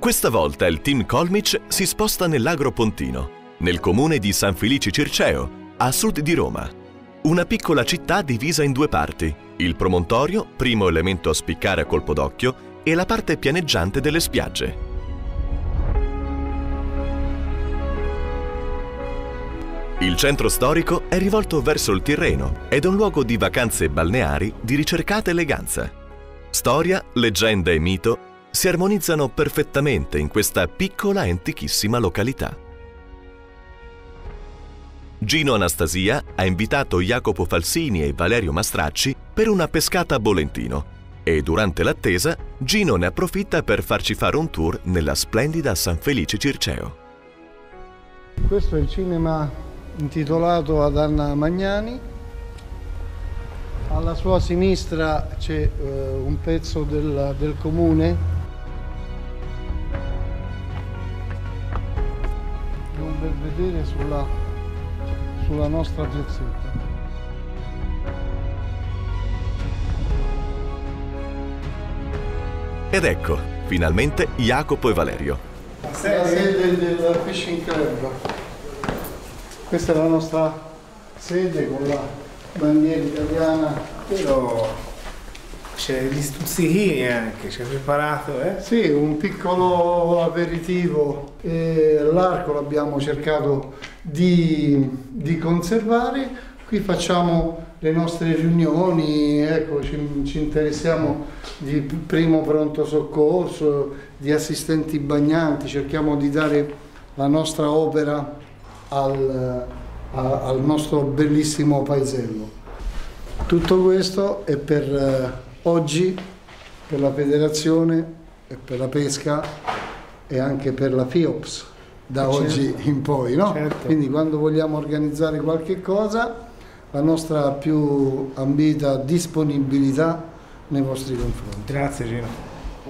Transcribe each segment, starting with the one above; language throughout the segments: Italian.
Questa volta il team Colmic si sposta nell'Agro Pontino, nel comune di San Felice Circeo, a sud di Roma. Una piccola città divisa in due parti, il promontorio, primo elemento a spiccare a colpo d'occhio, e la parte pianeggiante delle spiagge. Il centro storico è rivolto verso il Tirreno ed è un luogo di vacanze balneari di ricercata eleganza. Storia, leggenda e mito si armonizzano perfettamente in questa piccola e antichissima località. Gino Anastasia ha invitato Jacopo Falsini e Valerio Mastracci per una pescata a Bolentino e durante l'attesa Gino ne approfitta per farci fare un tour nella splendida San Felice Circeo. Questo è il cinema intitolato ad Anna Magnani. Alla sua sinistra c'è un pezzo del comune. Un bel vedere sulla nostra piazzetta. Ed ecco, finalmente Jacopo e Valerio. La sede del Fishing Club. Questa è la nostra sede con la bandiera italiana. Però c'è gli stuzzichini anche, ci hai preparato, eh? Sì, un piccolo aperitivo. L'arco l'abbiamo cercato di conservare. Qui facciamo le nostre riunioni, ecco, ci interessiamo di primo pronto soccorso, di assistenti bagnanti, cerchiamo di dare la nostra opera al nostro bellissimo paesello. Tutto questo è per oggi, per la federazione e per la pesca e anche per la FIOPS da oggi in poi, no? Certo. Quindi quando vogliamo organizzare qualche cosa, la nostra più ambita disponibilità nei vostri confronti. Grazie Gino.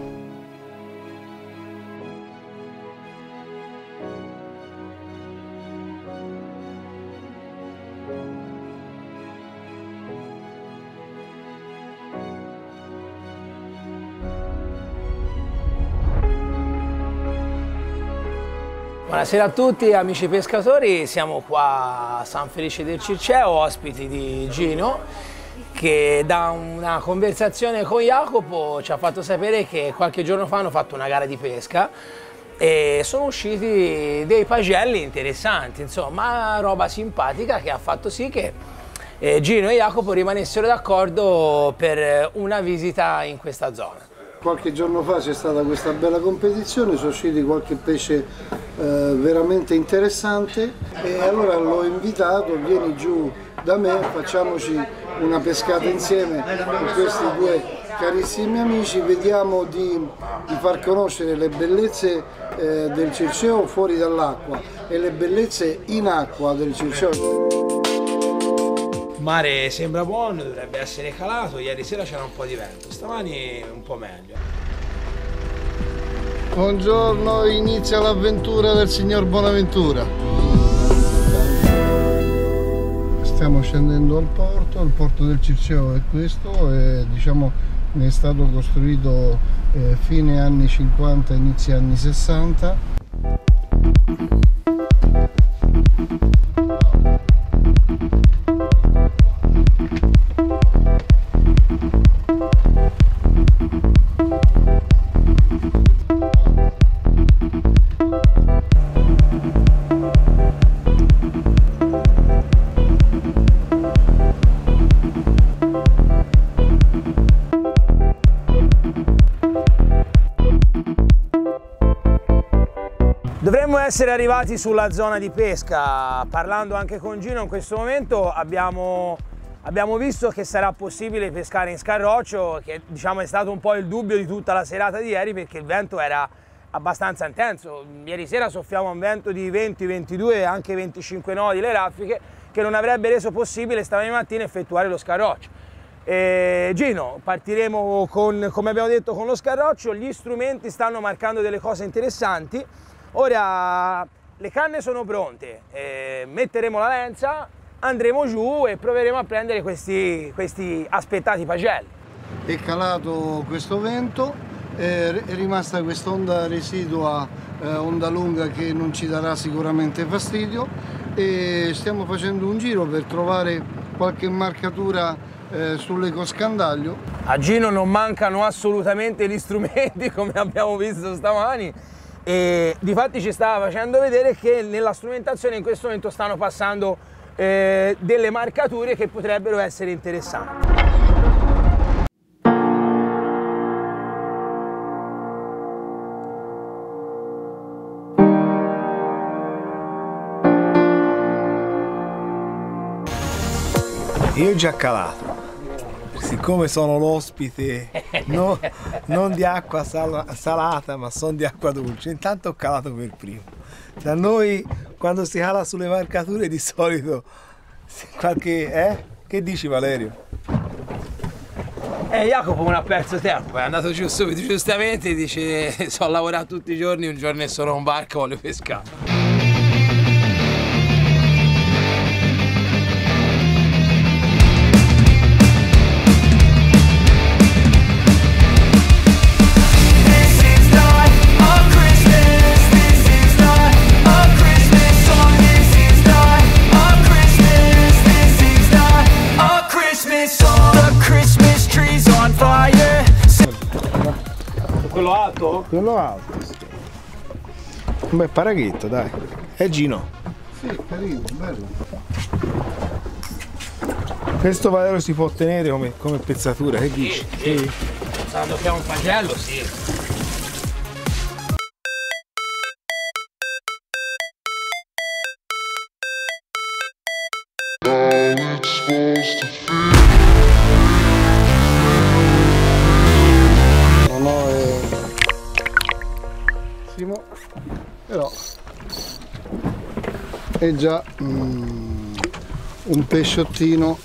Buonasera a tutti amici pescatori, siamo qua a San Felice del Circeo, ospiti di Gino, che da una conversazione con Jacopo ci ha fatto sapere che qualche giorno fa hanno fatto una gara di pesca e sono usciti dei pagelli interessanti, insomma roba simpatica che ha fatto sì che Gino e Jacopo rimanessero d'accordo per una visita in questa zona. Qualche giorno fa c'è stata questa bella competizione, sono usciti qualche pesce veramente interessante e allora l'ho invitato, vieni giù da me, facciamoci una pescata insieme con questi due carissimi amici, vediamo di far conoscere le bellezze del Circeo fuori dall'acqua e le bellezze in acqua del Circeo. Il mare sembra buono, dovrebbe essere calato, ieri sera c'era un po' di vento, stamani un po' meglio. Buongiorno, inizia l'avventura del signor Bonaventura. Stiamo scendendo al porto, il porto del Circeo è questo, e diciamo ne è stato costruito fine anni 50, inizi anni 60. Dovremmo essere arrivati sulla zona di pesca. Parlando anche con Gino in questo momento abbiamo visto che sarà possibile pescare in scarroccio, che diciamo è stato un po' il dubbio di tutta la serata di ieri perché il vento era abbastanza intenso. Ieri sera soffiava un vento di 20, 22 e anche 25 nodi le raffiche che non avrebbe reso possibile stamani mattina effettuare lo scarroccio. Gino, partiremo come abbiamo detto con lo scarroccio, gli strumenti stanno marcando delle cose interessanti. Ora le canne sono pronte, metteremo la lenza, andremo giù e proveremo a prendere questi aspettati pagelli. È calato questo vento, è rimasta questa onda residua, onda lunga, che non ci darà sicuramente fastidio, e stiamo facendo un giro per trovare qualche marcatura sull'ecoscandaglio. A Gino non mancano assolutamente gli strumenti, come abbiamo visto stamani, e difatti ci stava facendo vedere che nella strumentazione in questo momento stanno passando delle marcature che potrebbero essere interessanti. Io ho già calato, siccome sono l'ospite non di acqua salata, ma sono di acqua dolce, intanto ho calato per primo. Da noi quando si cala sulle marcature di solito qualche... Che dici, Valerio? Jacopo non ha perso tempo, è andato giù subito, giustamente, dice so lavorare tutti i giorni, un giorno è solo un barco, voglio pescare. Quello alto? Quello alto, sì. Un bel paraghetto, dai. È Gino. Sì, carino, bello. Questo Valerio si può tenere come pezzatura, che dici? Sì. Pensando che è un pagello, sì. Però è già un pesciottino.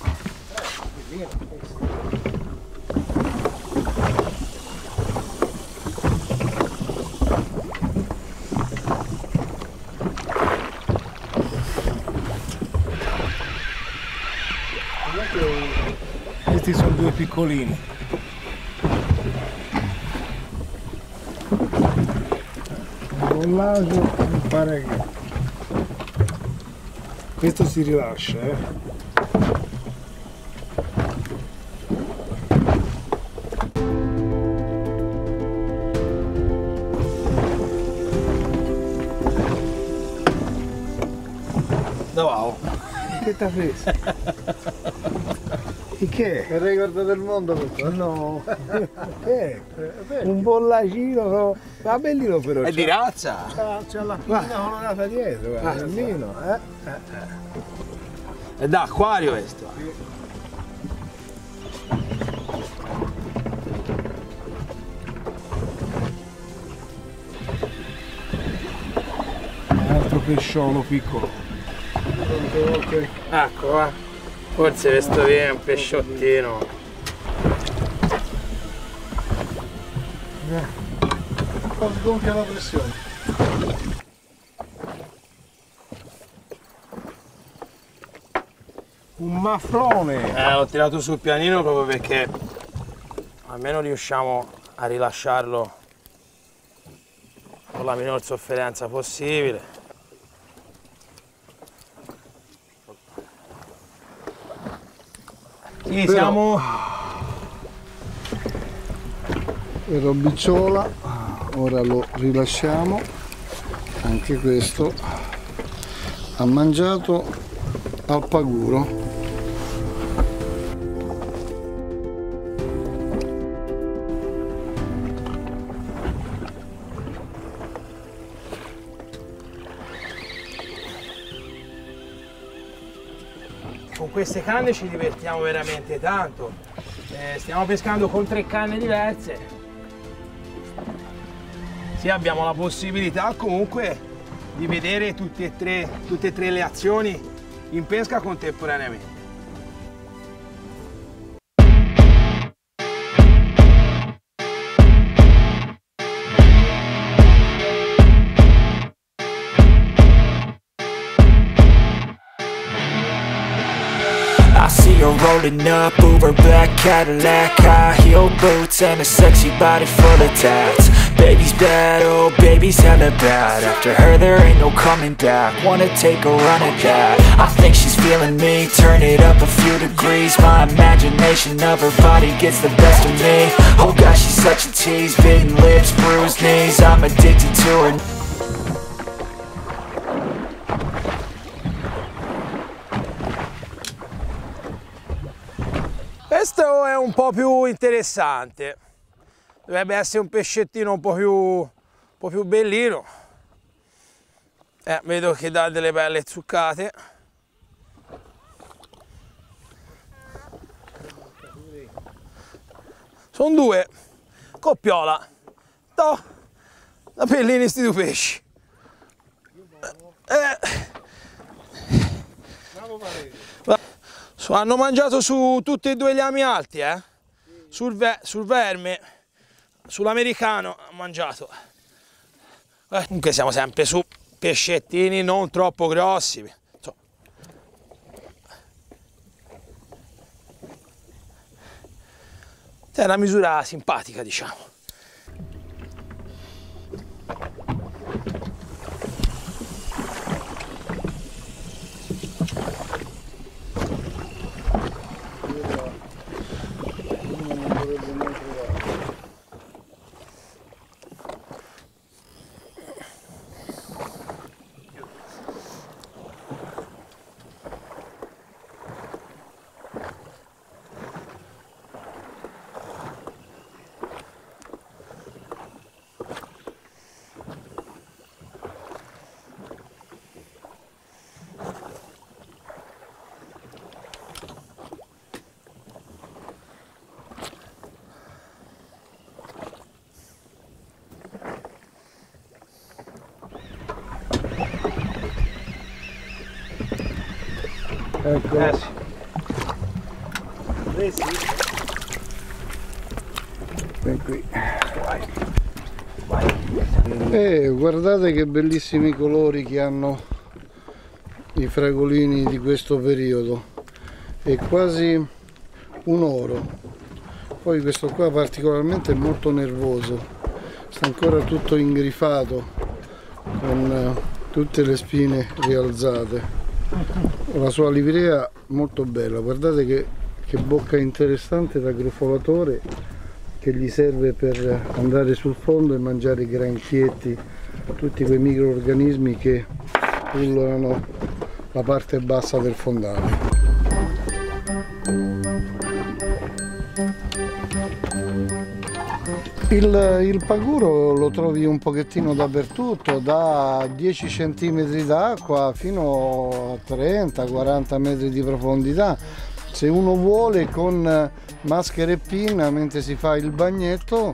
Questi sono due piccolini. Bollaggio, mi pare che questo si rilascia, Wow. Che t'ha preso? E che è? Il record del mondo questo? No, che è? Un bollacino, no? Ma bellino però. È di razza? C'ha la pinna colorata dietro, guarda, bellino, È da acquario questo. Un altro pesciolo piccolo. Ecco qua. Forse questo viene un pesciottino. Sgonfia la pressione. Un mafrone! L'ho tirato sul pianino proprio perché almeno riusciamo a rilasciarlo con la minor sofferenza possibile. Sì, però siamo... il robicciola, ora lo rilasciamo, anche questo ha mangiato al paguro. Con queste canne ci divertiamo veramente tanto, stiamo pescando con 3 canne diverse, sì, abbiamo la possibilità comunque di vedere tutte e tre le azioni in pesca contemporaneamente. I see you're rolling up, Uber black Cadillac, high heel boots and a sexy body full of tats. Baby's bad, oh baby's hella bad. After her there ain't no coming back. Wanna take a run at that. I think she's feeling me, turn it up a few degrees. My imagination of her body gets the best of me. Oh gosh, she's such a tease, bitten lips, bruised knees. I'm addicted to her. Questo è un po' più interessante, dovrebbe essere un pescettino un po' più bellino. Vedo che dà delle belle zuccate. Sono due, coppiola, da pellini sti due pesci. Hanno mangiato su tutti e due gli ami alti, sul verme, sull'americano ha mangiato. Comunque siamo sempre su pescettini non troppo grossi. È una misura simpatica, diciamo. Ecco. Sì. Qui. Guardate che bellissimi colori che hanno i fragolini di questo periodo, è quasi un oro. Poi questo qua particolarmente è molto nervoso, sta ancora tutto ingrifato con tutte le spine rialzate. La sua livrea molto bella, guardate che bocca interessante da grufolatore, che gli serve per andare sul fondo e mangiare i granchietti, tutti quei microorganismi che pullulano la parte bassa del fondale. Il paguro lo trovi un pochettino dappertutto, da 10 cm d'acqua fino a 30-40 metri di profondità. Se uno vuole, con maschera e pinna, mentre si fa il bagnetto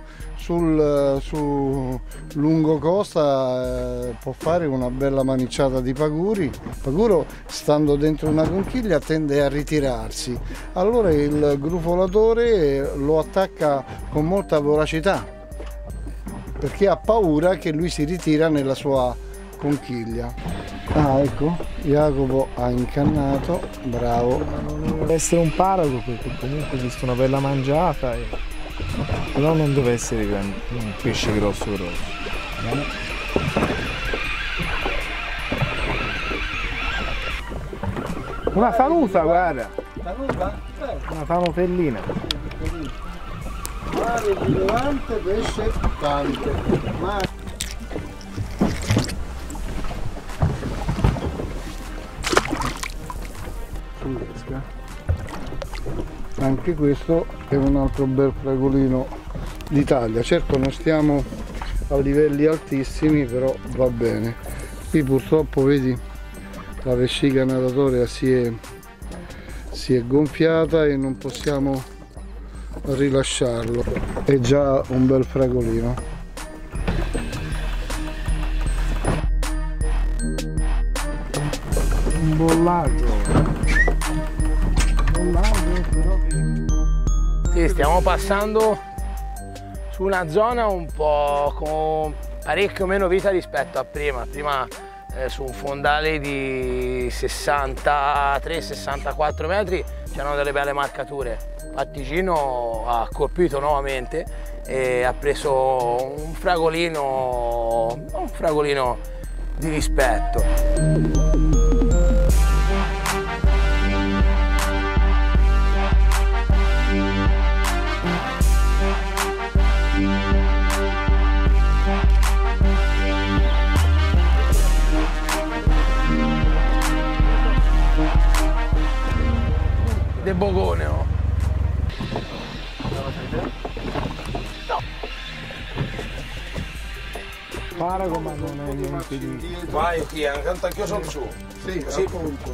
su lungo costa, può fare una bella manicciata di paguri. Il paguro, stando dentro una conchiglia, tende a ritirarsi, allora il grufolatore lo attacca con molta voracità, perché ha paura che lui si ritira nella sua conchiglia. Ah, ecco, Jacopo ha incannato, bravo. Deve essere un parago, perché comunque esiste una bella mangiata, però non deve essere un pesce grosso. Una fanuta, guarda! Una fanutellina. Mare di Levante, pesce tante. Anche questo è un altro bel fragolino d'Italia. Certo non stiamo a livelli altissimi, però va bene. Qui purtroppo vedi la vescica natatoria si è gonfiata e non possiamo rilasciarlo. È già un bel fragolino. Un bollaggio. Sì, stiamo passando su una zona un po' con parecchio meno vita rispetto a prima. Prima su un fondale di 63-64 metri c'erano delle belle marcature. Infatti Gino ha colpito nuovamente e ha preso un fragolino di rispetto. De bogone, oh. No. Parago, ma non è niente di... Vai, tanto anch'io sono su. Sì, Sì. appunto.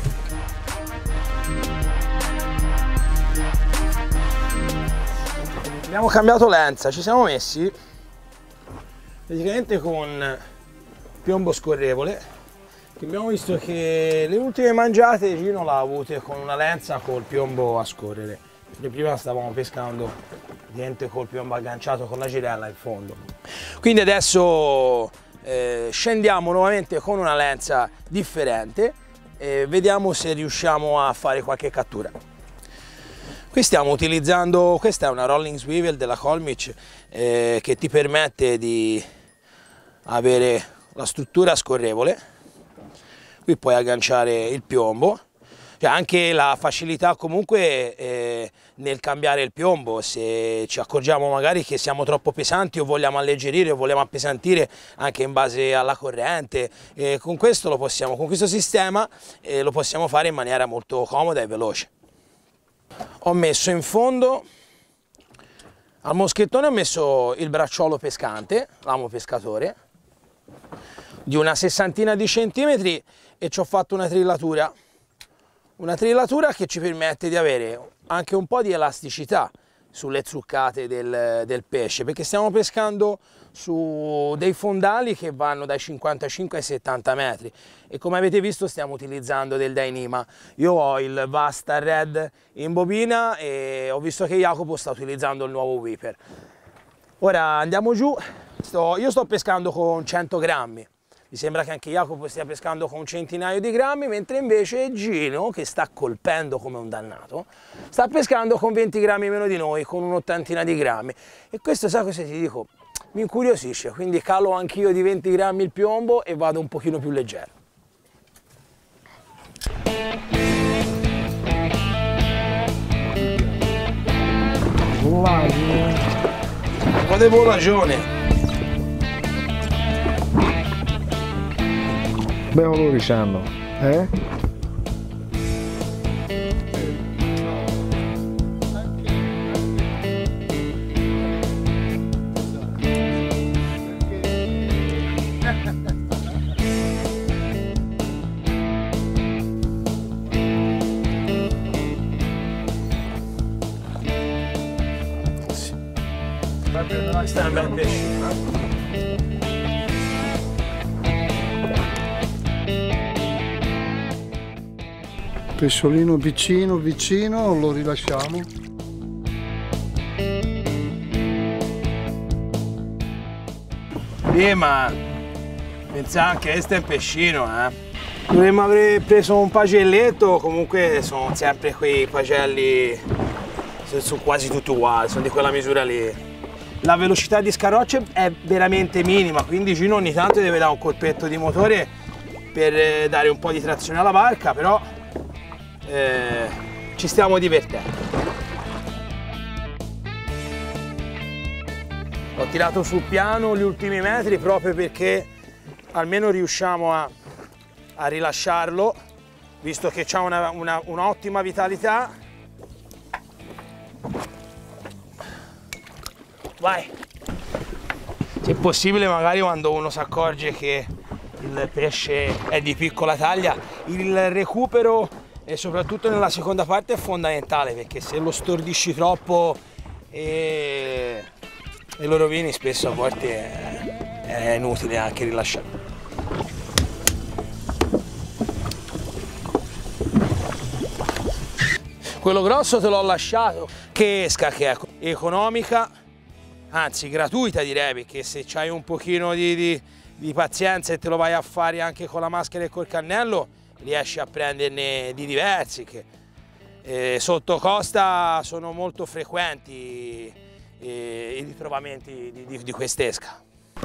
Abbiamo cambiato lenza, ci siamo messi praticamente con piombo scorrevole, che abbiamo visto che le ultime mangiate Gino l'ha avute con una lenza col piombo a scorrere. Prima stavamo pescando niente col piombo agganciato con la girella in fondo. Quindi adesso scendiamo nuovamente con una lenza differente e vediamo se riusciamo a fare qualche cattura. Qui stiamo utilizzando, questa è una rolling swivel della Colmich che ti permette di avere la struttura scorrevole. Qui puoi agganciare il piombo, cioè anche la facilità comunque nel cambiare il piombo, se ci accorgiamo magari che siamo troppo pesanti o vogliamo alleggerire o vogliamo appesantire anche in base alla corrente, con questo lo possiamo, con questo sistema lo possiamo fare in maniera molto comoda e veloce. Ho messo in fondo, al moschettone ho messo il bracciolo pescante, l'amo pescatore, di una 60 di centimetri e ci ho fatto una trillatura che ci permette di avere anche un po' di elasticità sulle zuccate del pesce, perché stiamo pescando su dei fondali che vanno dai 55 ai 70 metri e come avete visto stiamo utilizzando del Dyneema. Io ho il Vasta Red in bobina e ho visto che Jacopo sta utilizzando il nuovo Whipper. Ora andiamo giù, io sto pescando con 100 grammi. Mi sembra che anche Jacopo stia pescando con un centinaio di grammi, mentre invece Gino, che sta colpendo come un dannato, sta pescando con 20 grammi meno di noi, con un'ottantina di grammi. E questo, sai cosa ti dico? Mi incuriosisce, quindi calo anch'io di 20 grammi il piombo e vado un pochino più leggero. Un po' di volagione. Bei colori c'hanno, eh? Questo è un bel pesce. Pesciolino vicino, lo rilasciamo. Ma pensa anche questo è un pescino, Dovremmo aver preso un pagelletto, comunque sono sempre quei pagelli, sono quasi tutti uguali, sono di quella misura lì. La velocità di scarrocce è veramente minima, quindi Gino ogni tanto deve dare un colpetto di motore per dare un po' di trazione alla barca, però ci stiamo divertendo. Ho tirato sul piano gli ultimi metri proprio perché almeno riusciamo a rilasciarlo, visto che ha un'ottima vitalità. Vai! Se possibile, magari quando uno si accorge che il pesce è di piccola taglia, il recupero e soprattutto nella seconda parte è fondamentale, perché se lo stordisci troppo e lo rovini, spesso a volte è inutile anche rilasciare. Quello grosso te l'ho lasciato, che esca, che è economica, anzi gratuita direi, perché se c'hai un pochino di pazienza e te lo vai a fare anche con la maschera e col cannello, riesci a prenderne di diversi, che Sotto costa sono molto frequenti i ritrovamenti di quest'esca.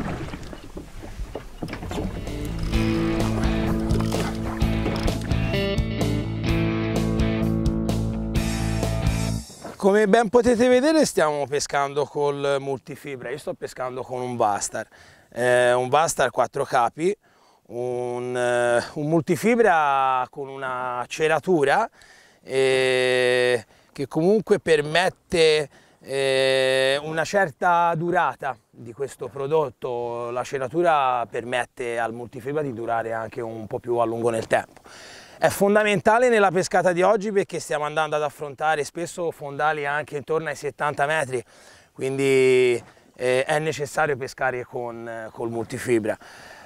Come ben potete vedere stiamo pescando col multifibra, io sto pescando con un Vastar 4 capi, un multifibra con una ceratura che comunque permette una certa durata di questo prodotto. La ceratura permette al multifibra di durare anche un po' più a lungo nel tempo. È fondamentale nella pescata di oggi perché stiamo andando ad affrontare spesso fondali anche intorno ai 70 metri, quindi è necessario pescare col multifibra.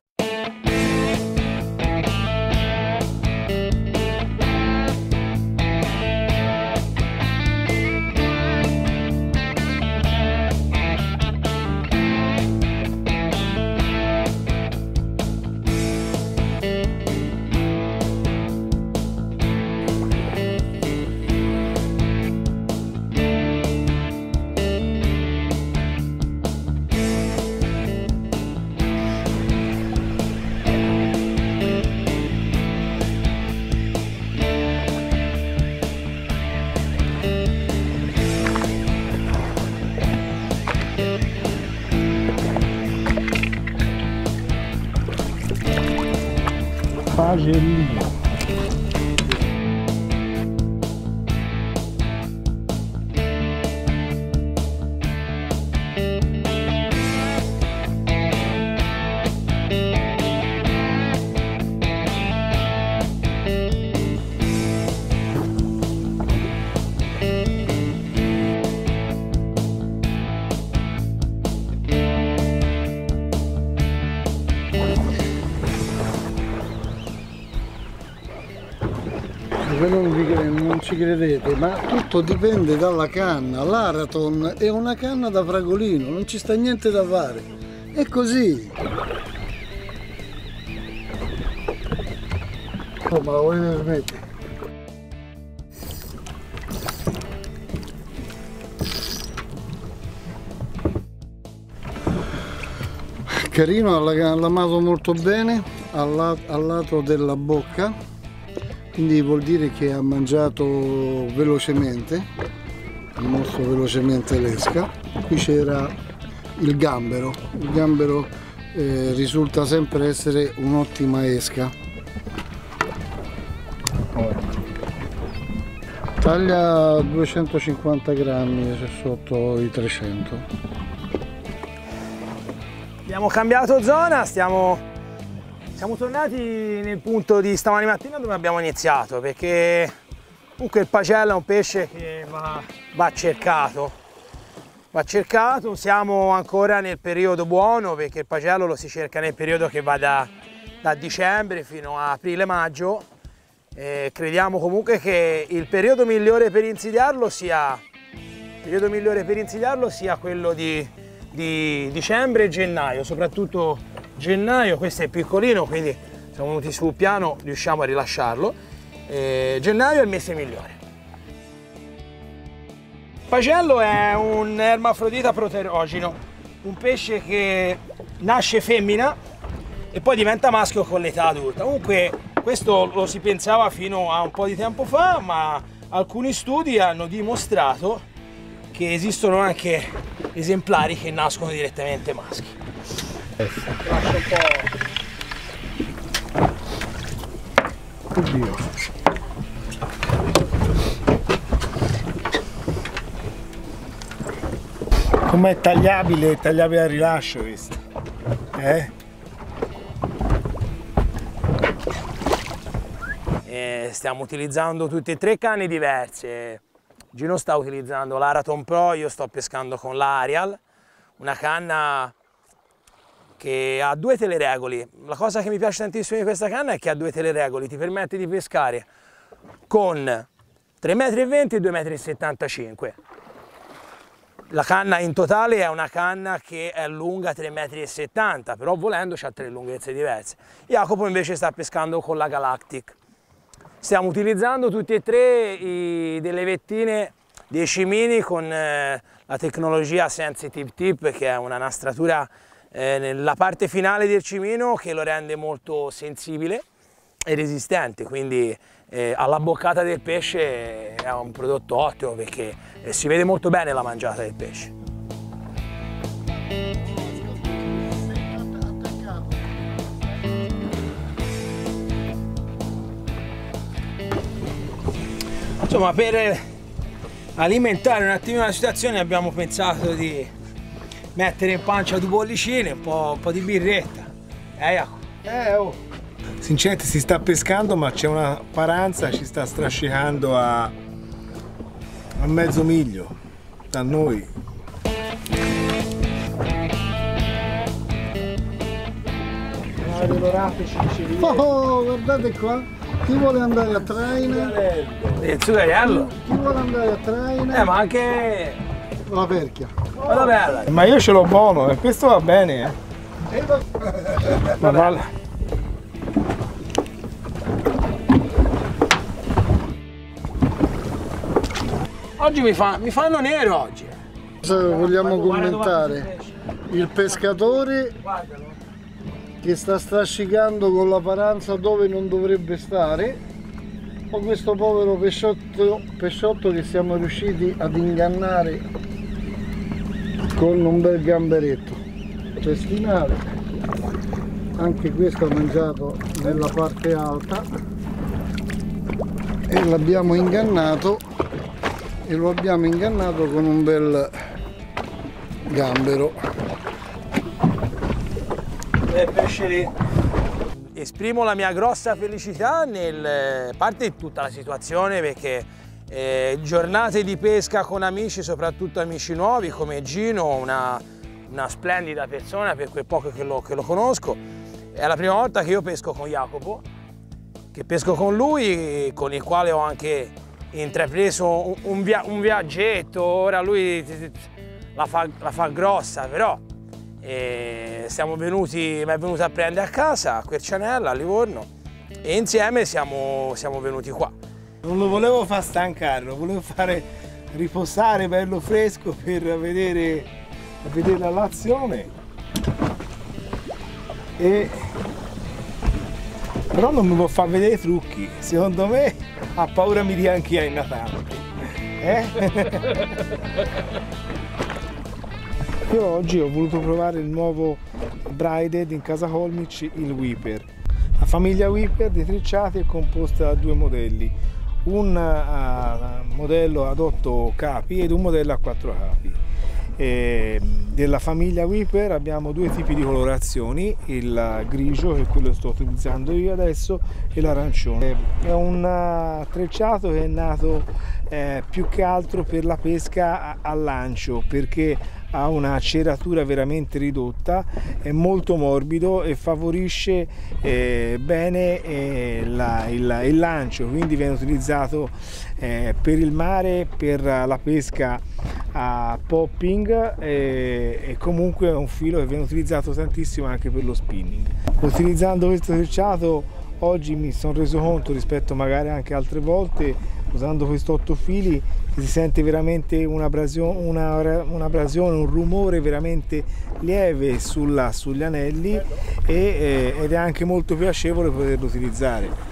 Pagerino. Voi non ci credete, ma tutto dipende dalla canna. L'Araton è una canna da fragolino, non ci sta niente da fare. È così. Oh, ma la volete smettere? Carino, ha lamato molto bene al lato della bocca. Quindi vuol dire che ha mangiato velocemente, molto velocemente l'esca. Qui c'era il gambero risulta sempre essere un'ottima esca. Taglia 250 grammi sotto i 300. Abbiamo cambiato zona, siamo tornati nel punto di stamani mattina dove abbiamo iniziato, perché comunque il pagello è un pesce che va cercato, siamo ancora nel periodo buono perché il pagello lo si cerca nel periodo che va da dicembre fino a aprile-maggio. Crediamo comunque che il periodo migliore per insidiarlo sia quello di dicembre e gennaio, soprattutto gennaio. Questo è piccolino, quindi siamo venuti sul piano, riusciamo a rilasciarlo. Gennaio è il mese migliore. Il pagello è un ermafrodita proterogeno, un pesce che nasce femmina e poi diventa maschio con l'età adulta. Comunque questo lo si pensava fino a un po' di tempo fa, ma alcuni studi hanno dimostrato che esistono anche esemplari che nascono direttamente maschi. Lascio un po'. Oddio. Com'è tagliabile al rilascio questo? Stiamo utilizzando tutte e tre canne diverse. Gino sta utilizzando l'Araton Pro, io sto pescando con l'Arial, una canna che ha 2 teleregoli. La cosa che mi piace tantissimo di questa canna è che ha 2 teleregoli, ti permette di pescare con 3,20 m e 2,75 m. La canna in totale è una canna che è lunga 3,70 m, però volendo c'ha 3 lunghezze diverse. Jacopo invece sta pescando con la Galactic. Stiamo utilizzando tutti e tre delle vettine 10 mini con la tecnologia Sensitive Tip, che è una nastratura nella parte finale del cimino che lo rende molto sensibile e resistente, quindi alla boccata del pesce è un prodotto ottimo perché si vede molto bene la mangiata del pesce. Insomma, per alimentare un attimino la situazione abbiamo pensato di mettere in pancia due bollicine, un po' di birretta. Jacopo? Oh. Sinceramente si sta pescando, ma c'è una paranza, ci sta strascicando a mezzo miglio da noi. Oh, guardate qua! Chi vuole andare a traina? Il zuccherello? Chi vuole andare a traina? Ma anche la perchia. Guarda bella. Ma io ce l'ho buono e questo va bene, Ma vale. Oggi mi fanno nero oggi. Vogliamo commentare il pescatore che sta strascicando con la paranza dove non dovrebbe stare, o questo povero pesciotto che siamo riusciti ad ingannare con un bel gamberetto cestinale. Anche questo ha mangiato nella parte alta e l'abbiamo ingannato, e lo abbiamo ingannato con un bel gambero. Pesce lì. Esprimo la mia grossa felicità nel parte di tutta la situazione, perché giornate di pesca con amici, soprattutto amici nuovi come Gino, una splendida persona per quel poco che lo conosco. È la prima volta che io pesco con Jacopo, che pesco con lui, con il quale ho anche intrapreso un viaggetto. Ora lui la fa grossa, però mi è venuto a prendere a casa a Quercianella, a Livorno, e insieme siamo venuti qua. Non lo volevo far stancare, lo volevo fare riposare bello fresco per vedere l'azione, però non mi può far vedere i trucchi, secondo me ha paura mi dia anche io in Natale. Io oggi ho voluto provare il nuovo Braided in casa Holmich, il Whipper. La famiglia Whipper dei trecciati è composta da due modelli, un modello ad 8 capi ed un modello a 4 capi. Della famiglia Whipper abbiamo due tipi di colorazioni, il grigio, che è quello che sto utilizzando io adesso, e l'arancione. È un trecciato che è nato più che altro per la pesca al lancio, perché ha una ceratura veramente ridotta, è molto morbido e favorisce bene il lancio, quindi viene utilizzato per il mare, per la pesca a popping, e comunque è un filo che viene utilizzato tantissimo anche per lo spinning. Utilizzando questo trecciato oggi mi sono reso conto, rispetto magari anche altre volte, usando questi 8 fili, che si sente veramente un'abrasione, un rumore veramente lieve sugli anelli, ed è anche molto piacevole poterlo utilizzare.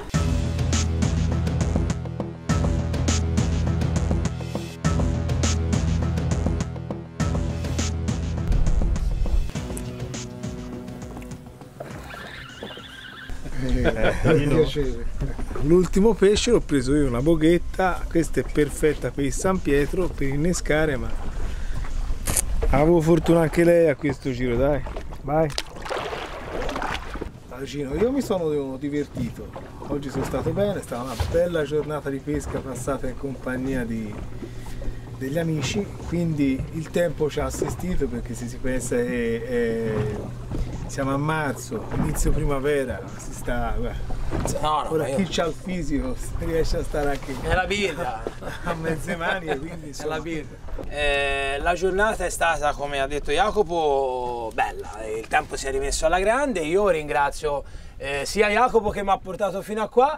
L'ultimo pesce l'ho preso io, una boghetta, questa è perfetta per il San Pietro, per innescare, ma avevo fortuna anche lei a questo giro, dai, vai. Gino, io mi sono divertito, oggi sono stato bene, è stata una bella giornata di pesca passata in compagnia degli amici, quindi il tempo ci ha assistito, perché se si pensa siamo a marzo, inizio primavera, si sta, ora chi c'ha il fisico riesce a stare anche è la birra a mezze mani, quindi è la birra. La giornata è stata, come ha detto Jacopo, bella, il tempo si è rimesso alla grande. Io ringrazio sia Jacopo che mi ha portato fino a qua,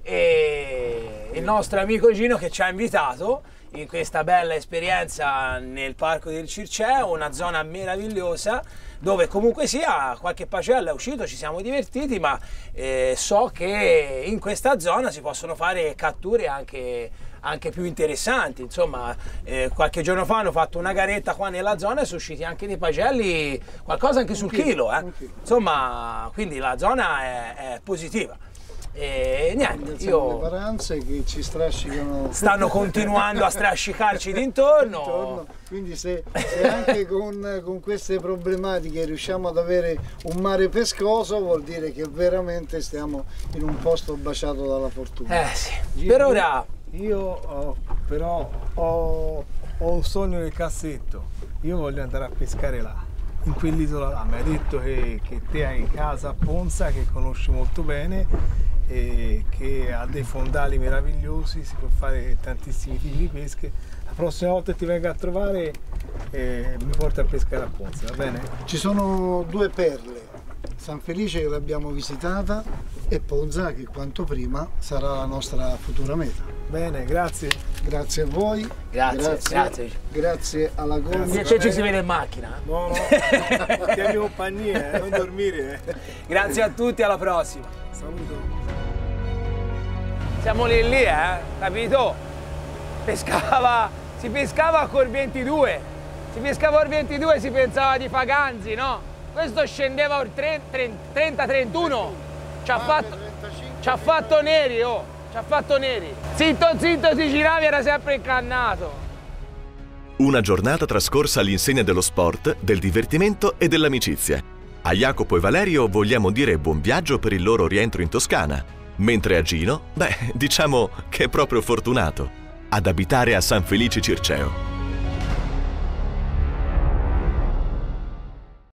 e il nostro amico Gino che ci ha invitato in questa bella esperienza nel Parco del Circeo, una zona meravigliosa dove comunque sia qualche pagello è uscito, ci siamo divertiti, ma so che in questa zona si possono fare catture anche più interessanti. Insomma, qualche giorno fa hanno fatto una garetta qua nella zona e sono usciti anche dei pagelli, qualcosa anche sul chilo. Insomma, quindi la zona è positiva. E niente, le paranze che ci strascicano, stanno continuando a strascicarci d'intorno. Quindi se anche con queste problematiche riusciamo ad avere un mare pescoso, vuol dire che veramente stiamo in un posto baciato dalla fortuna. Sì. Per ora io però ho un sogno nel cassetto. Io voglio andare a pescare là, in quell'isola là. Mi hai detto che te hai casa a Ponza, che conosci molto bene, e che ha dei fondali meravigliosi, si può fare tantissimi tipi di pesche. La prossima volta che ti vengo a trovare mi porti a pescare a Ponza, va bene? Ci sono due perle, San Felice che l'abbiamo visitata e Ponza che quanto prima sarà la nostra futura meta. Bene, grazie. Grazie a voi. Grazie alla Gomma. ci si vede in macchina. No, tieni compagnia, non dormire. Grazie a tutti, alla prossima. Saluto. Siamo lì, capito? Si pescava col 22. Si pescava col 22, si pensava di Faganzi, no? Questo scendeva al 30-31. Ci ha fatto neri, oh! Ci ha fatto neri. Zitto, si girava e era sempre incannato. Una giornata trascorsa all'insegna dello sport, del divertimento e dell'amicizia. A Jacopo e Valerio vogliamo dire buon viaggio per il loro rientro in Toscana. Mentre a Gino, diciamo che è proprio fortunato ad abitare a San Felice Circeo.